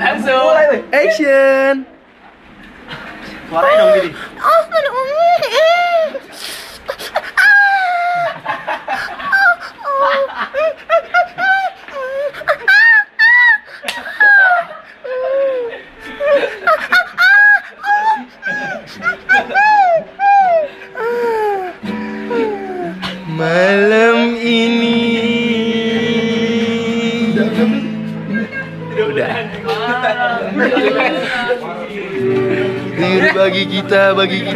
Langsung. Action. Suaranya dong gini. Malam ini udah bagi kita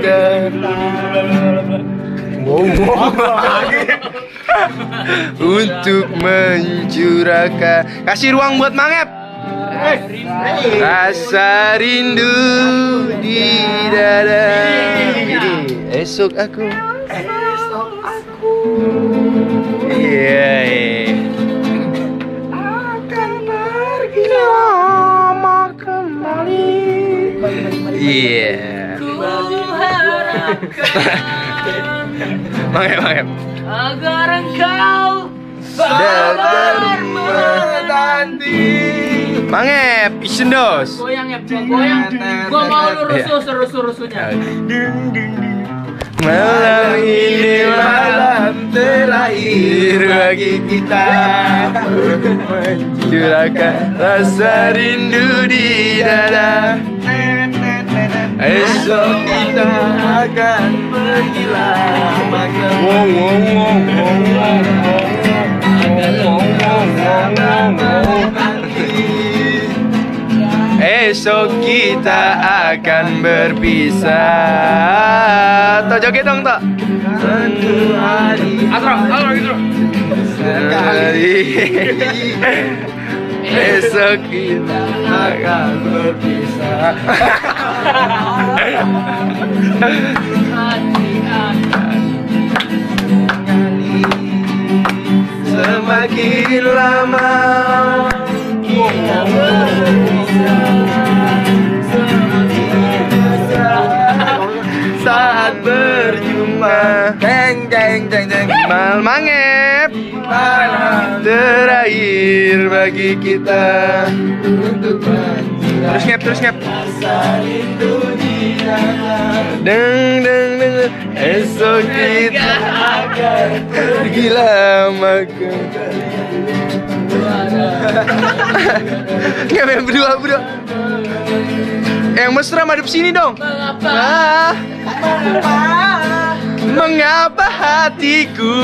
untuk mencurahkan, kasih ruang buat Mangep. Rasa rindu di dada. Jadi esok aku. Iya. Akan pergi lama kembali. Iya. Mangep. Agar engkau Datang menanti. Mangep, isendos. goyang ya, goyang. Gua mau lu rusuh-rusuhnya. Malam ini malam terakhir bagi kita, mencurahkan rasa rindu di dada. Esok kita akan pergi lama esok kita akan berpisah. Tok joget dong, Tok. Satu hari. Atro gitu. Sekali. Esok kita akan berpisah. Semakin lama kita berpisah, saat berjumpa, Mal Mangep, malam terakhir bagi kita, untuk terus ngep deng esok kita akan pergi lama ngep berdua yang mesra madep sini dong. Mengapa hatiku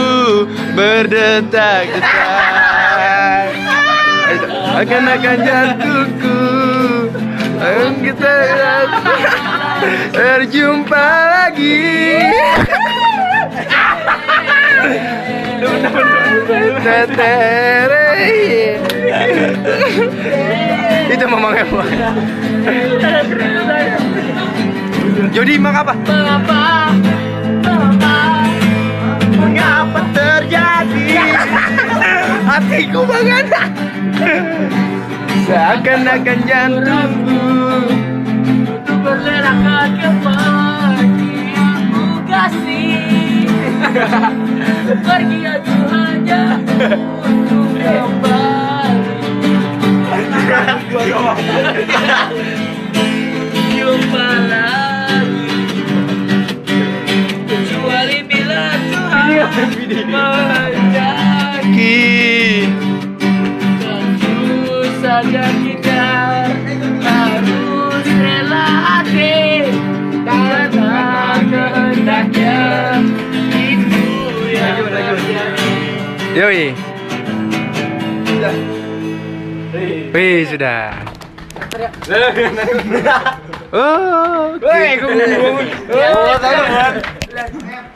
berdetak-detak, akan jantungku kita berjumpa lagi. Itu memang apa? Jody mengapa? Mengapa terjadi? Hatiku banget. Seakan-akan jantungku Untuk berlerakan kembali aku kasih. Pergi aku hanya untuk kembali. Jumpa lagi, kecuali bila Tuhan menghendaki. Tentu saja kita harus rela hati karena kehendaknya itu yang terjadi. Yoi. Wih, sudah. Oh, oke. Woi, gue bangun. Oh, tahu kan?